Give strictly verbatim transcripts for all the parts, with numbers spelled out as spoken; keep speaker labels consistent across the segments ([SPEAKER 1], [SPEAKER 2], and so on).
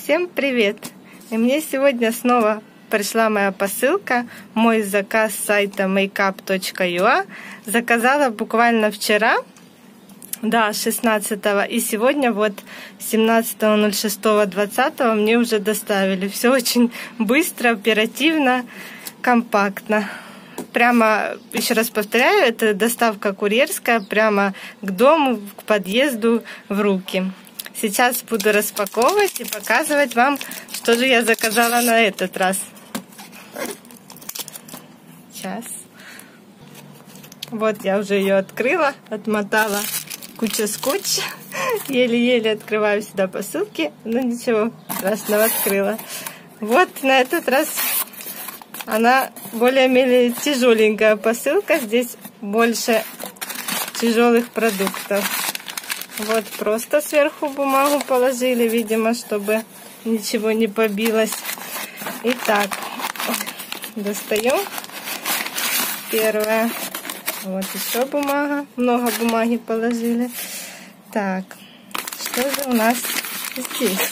[SPEAKER 1] Всем привет! И мне сегодня снова пришла моя посылка, мой заказ с сайта мейкап точка ю а. Заказала буквально вчера, да, шестнадцатого, и сегодня вот семнадцатого ноль шестого двадцатого мне уже доставили. Все очень быстро, оперативно, компактно. Прямо, еще раз повторяю, это доставка курьерская прямо к дому, к подъезду, в руки. Сейчас буду распаковывать и показывать вам, что же я заказала на этот раз. Сейчас. Вот я уже ее открыла, отмотала куча скотча. Еле-еле открываю сюда посылки, но ничего страшного, открыла. Вот на этот раз она более-менее тяжеленькая посылка. Здесь больше тяжелых продуктов. Вот просто сверху бумагу положили, видимо, чтобы ничего не побилось. Итак, достаем. Первое. Вот еще бумага. Много бумаги положили. Так, что же у нас здесь?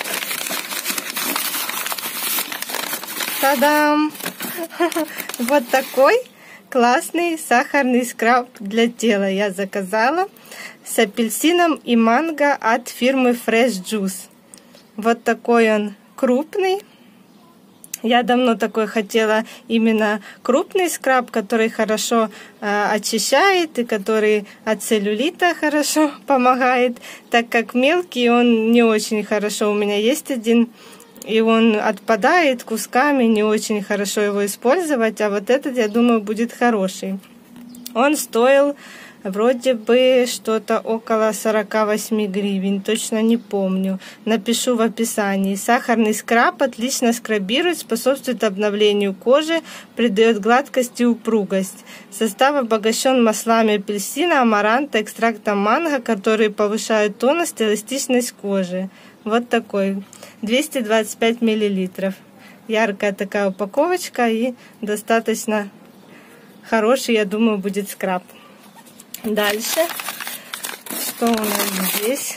[SPEAKER 1] Та-дам! Вот такой классный сахарный скраб для тела я заказала с апельсином и манго от фирмы Fresh Juice. Вот такой он крупный. Я давно такой хотела, именно крупный скраб, который хорошо э, очищает и который от целлюлита хорошо помогает, так как мелкий он не очень хорошо. У меня есть один, и он отпадает кусками, не очень хорошо его использовать, а вот этот, я думаю, будет хороший. Он стоил вроде бы что-то около сорока восьми гривен, точно не помню. Напишу в описании. Сахарный скраб отлично скрабирует, способствует обновлению кожи, придает гладкость и упругость. Состав обогащен маслами апельсина, амаранта, экстрактом манго, которые повышают тонус и эластичность кожи. Вот такой. двести двадцать пять миллилитров. Яркая такая упаковочка и достаточно хороший, я думаю, будет скраб. Дальше, что у нас здесь?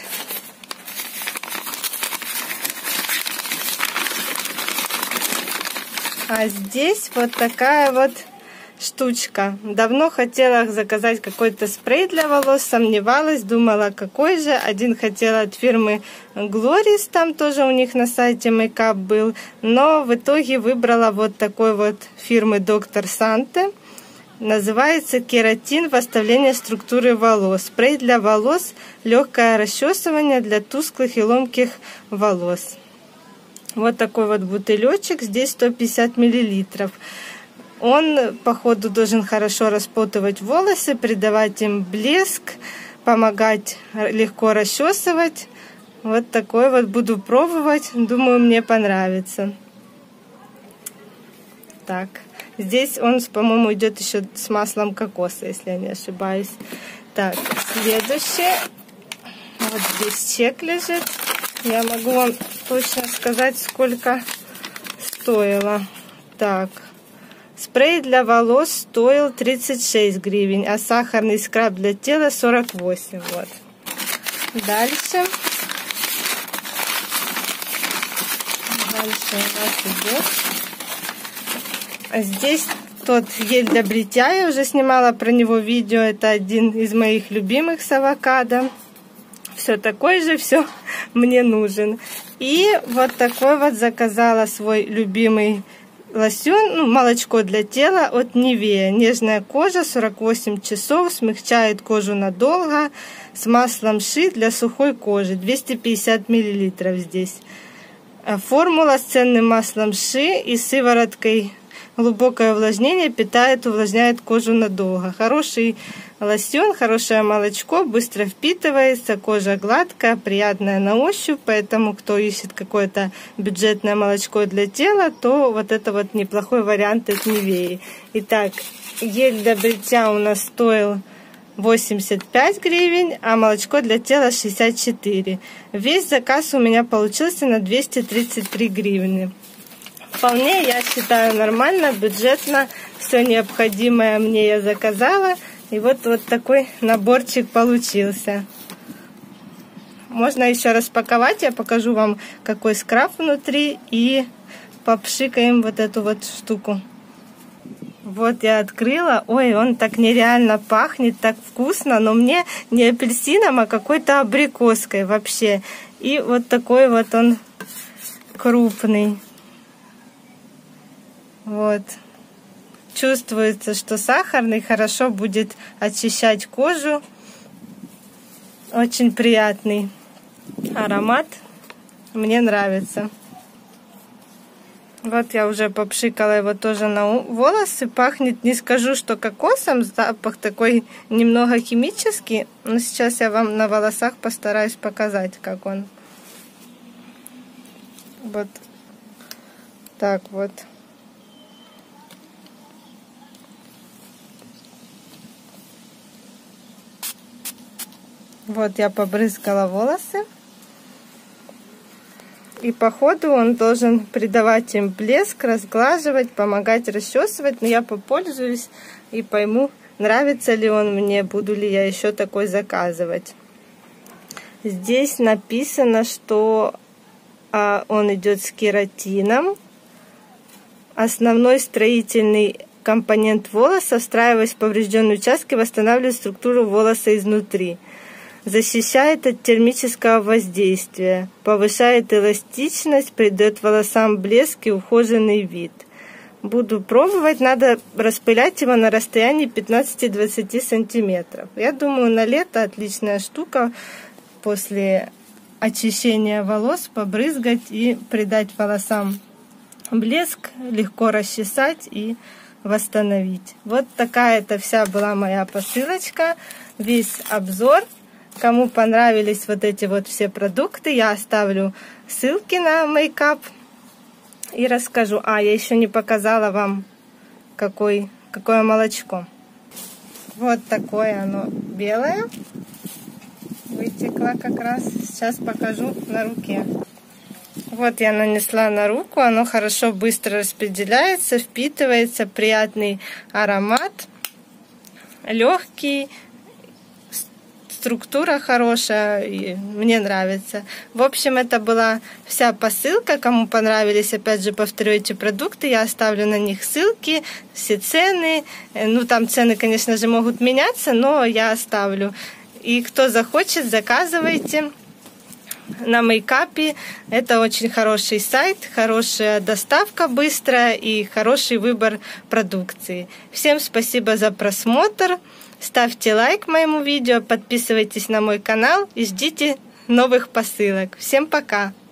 [SPEAKER 1] А здесь вот такая вот штучка. Давно хотела заказать какой-то спрей для волос, сомневалась, думала, какой же. Один хотела от фирмы Gloris, там тоже у них на сайте мейкап был, но в итоге выбрала вот такой вот фирмы доктор Санте. Называется кератин, восстановление структуры волос. Спрей для волос, легкое расчесывание для тусклых и ломких волос. Вот такой вот бутылечек, здесь сто пятьдесят миллилитров. Он, походу, должен хорошо распутывать волосы, придавать им блеск, помогать легко расчесывать. Вот такой вот буду пробовать, думаю, мне понравится. Так. Здесь он, по-моему, идет еще с маслом кокоса, если я не ошибаюсь. Так, следующее. Вот здесь чек лежит. Я могу вам точно сказать, сколько стоило. Так, спрей для волос стоил тридцать шесть гривен, а сахарный скраб для тела сорок восемь. Вот. Дальше. Дальше у нас идет. Здесь тот гель для бритья, я уже снимала про него видео, это один из моих любимых с авокадо. Все такой же, все мне нужен. И вот такой вот заказала свой любимый лосьон, ну, молочко для тела от Nivea. Нежная кожа, сорок восемь часов, смягчает кожу надолго, с маслом ши для сухой кожи, двести пятьдесят миллилитров здесь. Формула с ценным маслом ши и сывороткой. Глубокое увлажнение питает, увлажняет кожу надолго. Хороший лосьон, хорошее молочко, быстро впитывается, кожа гладкая, приятная на ощупь, поэтому кто ищет какое-то бюджетное молочко для тела, то вот это вот неплохой вариант от Nivea. Итак, гель для бритья у нас стоил восемьдесят пять гривен, а молочко для тела шестьдесят четыре. Весь заказ у меня получился на двести тридцать три гривны. Вполне, я считаю, нормально, бюджетно, все необходимое мне я заказала. И вот, вот такой наборчик получился. можно еще распаковать. Я покажу вам, какой скраб внутри. И попшикаем вот эту вот штуку. Вот я открыла. Ой, он так нереально пахнет, так вкусно. Но мне не апельсином, а какой-то абрикоской вообще. И вот такой вот он крупный. Вот. Чувствуется, что сахарный хорошо будет очищать кожу. Очень приятный аромат. Мне нравится. Вот я уже попшикала его тоже на волосы. Пахнет, не скажу, что кокосом. Запах такой немного химический. Но сейчас я вам на волосах постараюсь показать, как он. Вот так вот. Вот я побрызгала волосы. И по ходу он должен придавать им блеск, разглаживать, помогать расчесывать. Но я попользуюсь и пойму, нравится ли он мне, буду ли я еще такой заказывать. Здесь написано, что а, он идет с кератином. Основной строительный компонент волоса, встраиваясь в поврежденные участки, восстанавливает структуру волоса изнутри. Защищает от термического воздействия, повышает эластичность, придает волосам блеск и ухоженный вид. Буду пробовать, надо распылять его на расстоянии пятнадцати-двадцати сантиметров. Я думаю, на лето отличная штука после очищения волос побрызгать и придать волосам блеск, легко расчесать и восстановить. Вот такая это вся была моя посылочка, весь обзор. Кому понравились вот эти вот все продукты, я оставлю ссылки на мейкап и расскажу. А, я еще не показала вам, какой, какое молочко. Вот такое оно белое. Вытекло как раз. Сейчас покажу на руке. Вот я нанесла на руку. Оно хорошо, быстро распределяется, впитывается. Приятный аромат. Легкий. Структура хорошая, и мне нравится. В общем, это была вся посылка. Кому понравились, опять же, повторю, эти продукты, я оставлю на них ссылки, все цены. Ну, там цены, конечно же, могут меняться, но я оставлю. И кто захочет, заказывайте на мейкапе. Это очень хороший сайт, хорошая доставка быстрая и хороший выбор продукции. Всем спасибо за просмотр. Ставьте лайк моему видео, подписывайтесь на мой канал и ждите новых посылок. Всем пока!